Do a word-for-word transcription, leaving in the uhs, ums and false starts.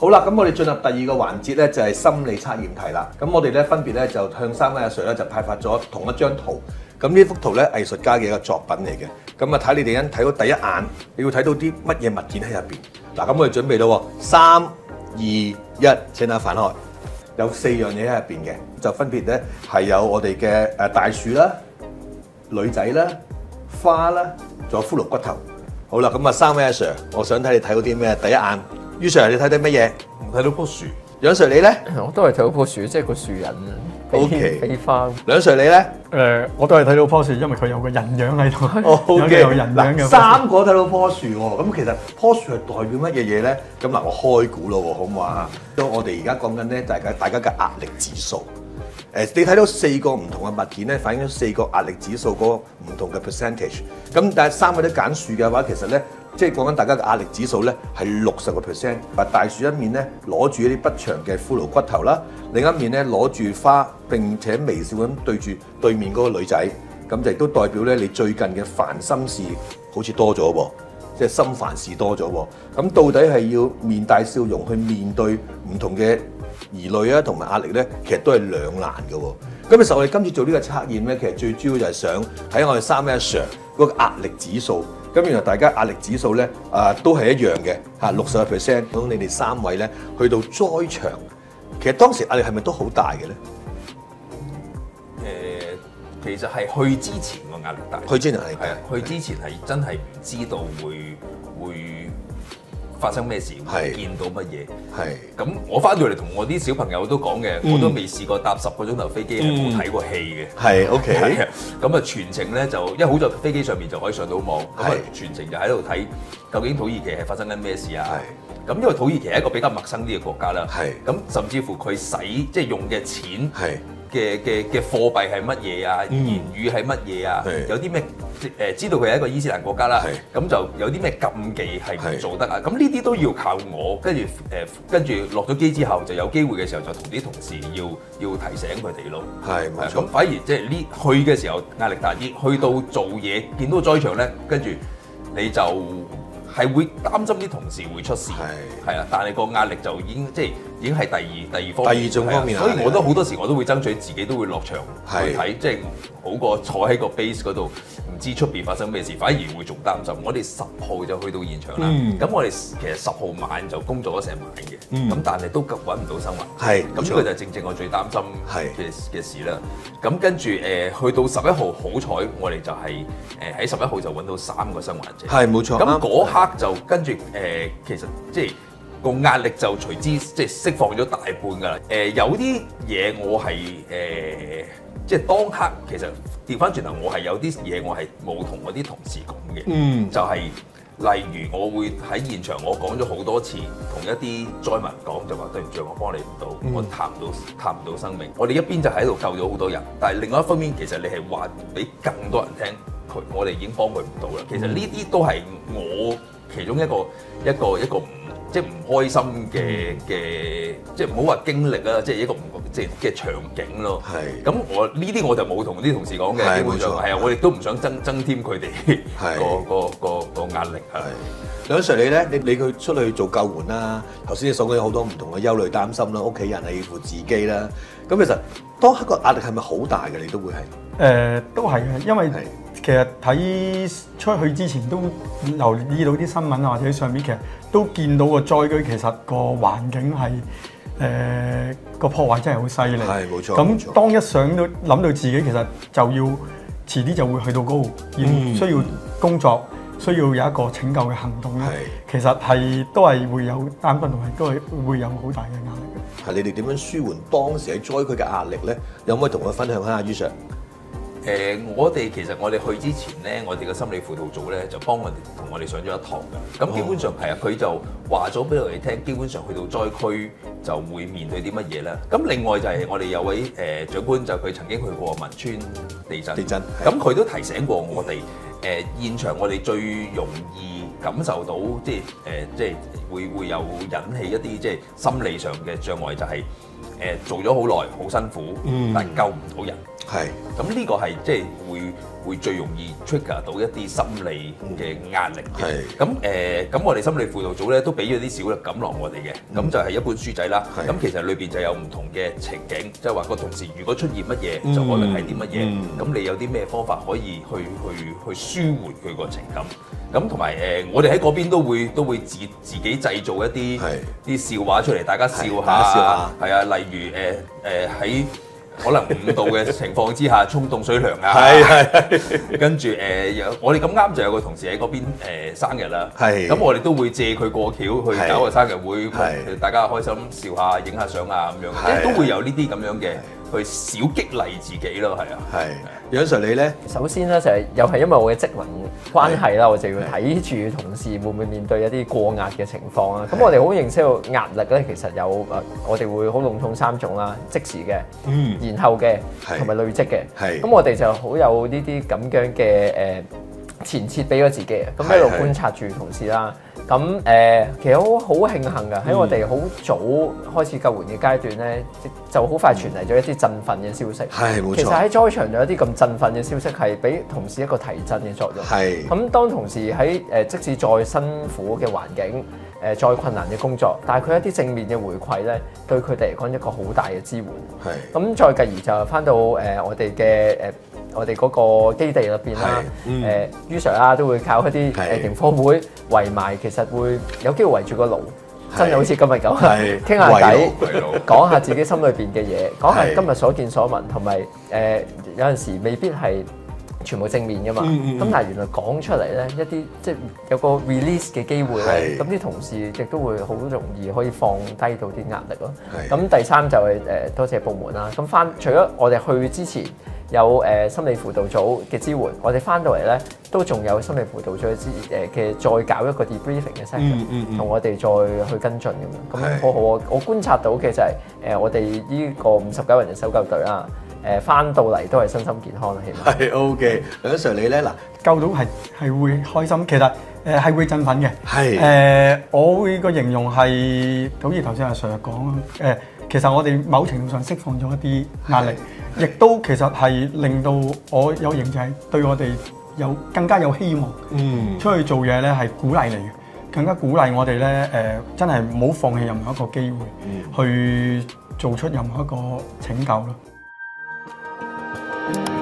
好啦，咁我哋進入第二個環節咧，就係心理測驗題啦。咁我哋咧分別咧就向三位阿 Sir 咧就派發咗同一張圖。咁呢幅圖咧藝術家嘅一個作品嚟嘅。咁啊睇你哋一睇到第一眼，你要睇到啲乜嘢物件喺入邊。嗱，咁我哋準備咯，三二一，請大家翻開。有四樣嘢喺入邊嘅，就分別咧係有我哋嘅誒大樹啦、女仔啦、花啦，仲有骷髏骨頭。好啦，咁啊三位阿 Sir，我想睇你睇到啲咩？第一眼，于 Sir 你睇到乜嘢？ 睇到棵樹。 楊 Sir 你咧？ 我都係睇到棵樹，即係個樹人啊。 O K。 飛花。 梁 Sir 你咧？ 誒，我都係睇到棵樹，因為佢有個人樣喺度。 哦，O K。 有人樣嘅。 三個睇到棵樹喎，咁其實棵樹係代表乜嘢嘢咧？咁嗱，我開估咯喎，好唔好啊？咁我哋而家講緊咧，大家大家嘅壓力指數。誒，你睇到四個唔同嘅物件咧，反映咗四個壓力指數嗰個唔同嘅 percentage。咁但係三個都揀樹嘅話，其實咧，即係講緊大家嘅壓力指數咧係六十個 percent。啊，大樹一面咧攞住一啲不長嘅骷髏骨頭啦，另一面咧攞住花，並且微笑咁對住對面嗰個女仔，咁就亦都代表咧你最近嘅煩心事好似多咗喎，即係心煩事多咗喎。咁到底係要面帶笑容去面對唔同嘅疑慮啊，同埋壓力咧，其實都係兩難嘅喎。咁其實我哋今次做呢個測驗咧，其實最主要就係想睇我哋三位阿 Sir 嗰個壓力指數。咁原來大家壓力指數咧啊都係一樣嘅嚇，六十個 percent。咁你哋三位咧去到災場，其實當時壓力係咪都好大嘅咧？ 誒，其實係去之前個壓力大。 去之前係係啊，去之前係真係唔知道會會發生咩事，會見到乜嘢。係。咁我翻到嚟同我啲小朋友都講嘅，我都未試過搭十個鐘頭飛機係冇睇過戲嘅。 係 OK。 係啊。咁啊全程咧就，因為好在飛機上面就可以上到網，咁啊全程就喺度睇究竟土耳其係發生緊咩事啊。係。咁因為土耳其係一個比較陌生啲嘅國家啦。係。咁甚至乎佢使即係用嘅錢。係。嘅嘅嘅貨幣係乜嘢啊？言語係乜嘢啊？有啲咩誒知道佢係一個伊斯蘭國家啦，咁就有啲咩禁忌係唔做得啊？咁呢啲都要靠我，跟住誒跟住落咗機之後就有機會嘅時候就同啲同事要要提醒佢哋咯。係冇錯。咁反而即係呢去嘅時候壓力大啲，去到做嘢見到災場咧，跟住你就係會擔心啲同事會出事。係係啊，但係個壓力就已經即係。已經係第二第二方面，第二種方面，所以我都好多時我都會爭取自己都會落場去睇，即係好過坐喺個 base 嗰度唔知出邊發生咩事，反而會仲擔心。我哋十號就去到現場啦，咁、嗯、我哋其實十號晚就工作咗成晚嘅，咁、嗯、但係都揾唔到生還。係，咁呢個就係正正我最擔心嘅嘅事啦。咁跟住誒去到十一號，好彩我哋就係誒喺十一號就揾到三個生還者。係冇錯。咁嗰刻就跟住誒、呃，其實即係。個壓力就隨之即係釋放咗大半㗎啦。誒、呃、有啲嘢我係誒、呃、即係當刻其實調翻轉頭，我係有啲嘢我係冇同我啲同事講嘅。嗯，就係、是、例如我會喺現場我講咗好多次，同一啲災民講就話對唔住，我幫你唔到，嗯、我探唔到探唔到生命。我哋一邊就喺度救咗好多人，但係另外一方面其實你係話俾更多人聽，佢我哋已經幫佢唔到啦。其實呢啲都係我其中一個一個一個唔。即係唔開心嘅嘅，即係唔好話經歷啦，即係一個唔即係嘅場景咯。係。咁我呢啲我就冇同啲同事講嘅，基本上係啊，我亦都唔想增增添佢哋個個個個壓力係。 梁 Sir 你咧，你你佢出去做救援啦，頭先你所講有好多唔同嘅憂慮擔心啦，屋企人係要負自己啦。咁其實當刻個壓力係咪好大嘅？你都會係？誒、 呃，都係嘅，因為其實睇出去之前都留意到啲新聞啊，或者上面其實都見到個災區其實個環境係誒個破壞真係好犀利。係冇錯。咁當一想到諗到自己其實就要遲啲就會去到嗰度，要需要工作。嗯需要有一個拯救嘅行動咧，其實係都係會有擔心同埋都係會有好大嘅壓力嘅。 係你哋點樣舒緩當時喺災區嘅壓力咧？有冇可以同我分享下，于 Sir？ 誒、呃，我哋其實我哋去之前咧，我哋嘅心理輔導組咧就幫我哋同我哋上咗一堂嘅。咁基本上係啊，佢、哦、就話咗俾我哋聽，基本上去到災區就會面對啲乜嘢啦。咁另外就係我哋有位誒、呃、長官就佢曾經去過汶川地震，地震。咁佢都提醒過我哋。誒、呃、現場我哋最容易感受到，即係誒、呃、即係會會有引起一啲即係心理上嘅障礙，就係、是、 誒做咗好耐，好辛苦，但救唔到人。 係。 咁呢個係即係會會最容易 trigger 到一啲心理嘅壓力嘅。 係。 咁誒，咁我哋心理輔導組咧都俾咗啲小嘅錦囊我哋嘅，咁就係一本書仔啦。咁其實裏邊就有唔同嘅情景，即係話個同事如果出現乜嘢，就可能係啲乜嘢。咁你有啲咩方法可以去去去舒緩佢個情感？咁同埋誒，我哋喺嗰邊都會都會自自己製造一啲啲笑話出嚟，大家笑下。係啊，例如誒誒喺可能五度嘅情況之下沖凍水涼啊。係係。跟住誒，我哋咁啱就有個同事喺嗰邊誒生日啦。係。咁我哋都會借佢過橋去搞個生日會，大家開心笑下、影下相啊咁樣，即係都會有呢啲咁樣嘅。去少激勵自己咯，係啊。係，楊 Sir 你咧？ 首先咧就係又係因為我嘅職能關係啦，我就要睇住同事會唔會面對一啲過壓嘅情況啦。咁我哋好認識到壓力咧，其實有誒，我哋會好籠統三種啦，即時嘅、嗯、延後嘅同埋累積嘅。係。咁我哋就好有呢啲咁樣嘅誒前設俾咗自己，咁一路觀察住同事啦。咁誒、呃，其實好好慶幸㗎，喺我哋好早開始救援嘅階段咧，就好快傳嚟咗一啲振奮嘅消息。係冇錯。其實喺災場有一啲咁振奮嘅消息，係俾同事一個提振嘅作用。係。咁當同事喺誒，即使再辛苦嘅環境，誒再困難嘅工作，但係佢一啲正面嘅回饋咧，對佢哋嚟講一個好大嘅支援。係。咁再繼而就翻到誒、呃、我哋嘅誒。呃我哋嗰個基地入邊啦，誒於 Sir 啊都會搞一啲誒營課會圍埋，其實會有機會圍住個爐，真係好似今日咁，傾下偈，講下自己心裏邊嘅嘢，講下今日所見所聞，同埋誒有陣時未必係全部正面噶嘛，咁但係原來講出嚟咧一啲即係有個 release 嘅機會咧，咁啲同事亦都會好容易可以放低到啲壓力咯。咁第三就係誒多謝部門啦。咁翻除咗我哋去之前。有誒、呃、心理輔導組嘅支援，我哋翻到嚟咧都仲有心理輔導組嘅支誒嘅再搞一個 debriefing 嘅 session，同、嗯嗯、我哋再去跟進咁樣，咁好好啊！我觀察到嘅就係、是、誒、呃、我哋呢個五十九人嘅搜救隊啦，誒翻到嚟都係身心健康啦，起碼係 OK。梁 Sir 你咧嗱救到係係會開心，其實誒係、呃、會振奮嘅，係誒、呃、我會個形容係好似頭先阿 Sir 講誒、呃，其實我哋某程度上釋放咗一啲壓力。亦都其實係令到我有形就係對我哋有更加有希望，嗯，出去做嘢咧係鼓勵你嘅，更加鼓勵我哋咧誒，真係唔好放棄任何一個機會，嗯，去做出任何一個拯救咯。